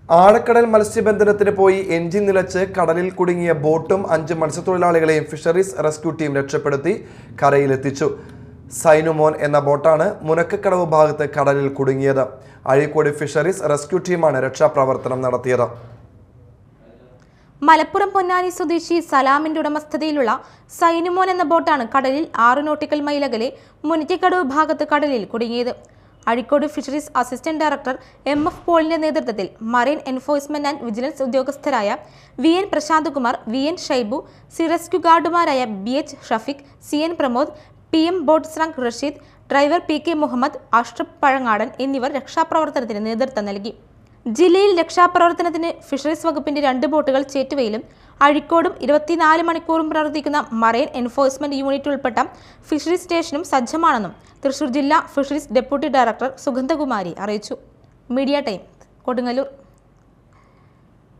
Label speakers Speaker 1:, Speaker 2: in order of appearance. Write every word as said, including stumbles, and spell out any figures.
Speaker 1: ആഴക്കടൽ മത്സ്യബന്ധനത്തിന് പോയി എഞ്ചിൻ നിലച്ച് കടലിൽ കുടുങ്ങിയ ബോട്ടും അഞ്ച് മത്സ്യത്തൊഴിലാളികളെയും ഫിഷറീസ് റെസ്ക്യൂ ടീം രക്ഷപ്പെടുത്തി കരയിലെത്തിച്ചു. സൈനുമോൻ എന്ന ബോട്ടാണ് മുനക്കക്കടവ് ഭാഗത്ത് കടലിൽ കുടുങ്ങിയത്. അഴീക്കോട് ഫിഷറീസ് റെസ്ക്യൂ ടീമാണ് രക്ഷാപ്രവർത്തനം നടത്തിയത്.
Speaker 2: മലപ്പുറം പൊന്നാനി സ്വദേശി സലാമിന്റെ ഉടമസ്ഥതയിലുള്ള സൈനുമോൻ എന്ന ബോട്ടാണ് കടലിൽ ആറ് നോട്ടിക്കൽ മൈൽ അകലെ മുനക്കക്കടവ് ഭാഗത്ത് കടലിൽ കുടുങ്ങിയത്. അഴീക്കോട് fisheries assistant director M F പോളിന്റെ നേതൃത്വത്തിൽ മറൈൻ എൻഫോഴ്സ്മെന്റ് ആൻഡ് വിജിലൻസ് ഉദ്യോഗസ്ഥരായ V N Prashant Kumar, V N Shaibu, sea rescue ഗാർഡുമാരായ B H Shafeeq, C N Pramod, P M boat സ്രാങ്ക് Rasheed, driver P K Muhammad, Ashraf Pazhangadan എന്നിവർ രക്ഷാപ്രവർത്തനത്തിന് നേതൃത്വം നൽകി. ജില്ലയിൽ രക്ഷാപ്രവർത്തനത്തിന് ഫിഷറീസ് വകുപ്പിന്റെ രണ്ട് ബോട്ടുകൾ ചേറ്റുവയിലും അഴീക്കോടും ഇരുപത്തിനാല് മണിക്കൂറും പ്രവർത്തിക്കുന്ന മറൈൻ എൻഫോഴ്സ്മെന്റ് യൂണിറ്റ് ഉൾപ്പെട്ട ഫിഷറീസ് സ്റ്റേഷനും സജ്ജമാണെന്നും തൃശൂർ ജില്ലാ ഫിഷറീസ് ഡെപ്യൂട്ടി ഡയറക്ടർ സുഗന്ധകുമാരി അറിയിച്ചു. Media time, Kodungallur.